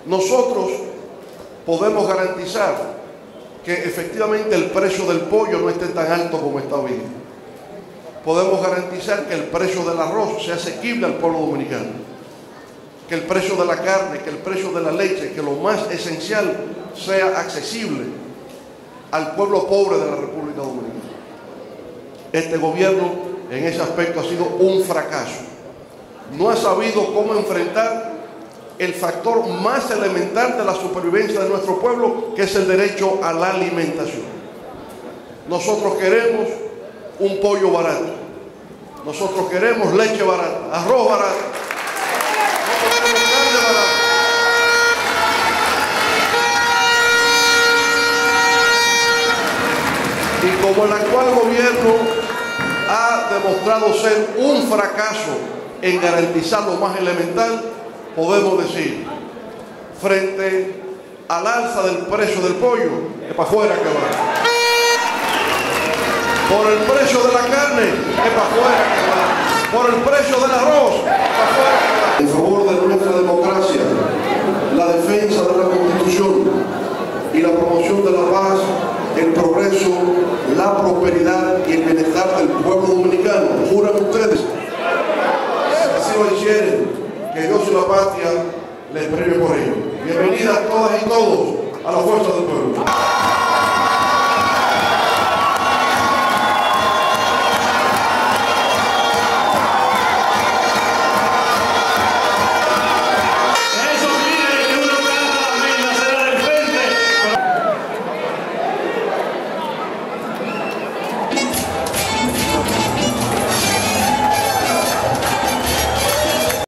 Nosotros podemos garantizar que efectivamente el precio del pollo no esté tan alto como está hoy. Podemos garantizar que el precio del arroz sea asequible al pueblo dominicano, que el precio de la carne, que el precio de la leche, que lo más esencial sea accesible al pueblo pobre de la República Dominicana. Este gobierno en ese aspecto ha sido un fracaso. No ha sabido cómo enfrentar el factor más elemental de la supervivencia de nuestro pueblo, que es el derecho a la alimentación. Nosotros queremos un pollo barato, nosotros queremos leche barata, arroz barato, nosotros queremos carne barata. Y como el actual gobierno ha demostrado ser un fracaso en garantizar lo más elemental, podemos decir, frente al alza del precio del pollo, es para afuera que va. Por el precio de la carne, es para afuera que va. Por el precio del arroz, es para afuera que va. En favor de nuestra democracia, la defensa de la Constitución y la promoción de la paz, el progreso, la prosperidad y el bienestar del pueblo dominicano. ¿Juran ustedes? Así lo hicieron. Que Dios y la patria les premie por ello. Bienvenidas todas y todos a la fuerza del pueblo.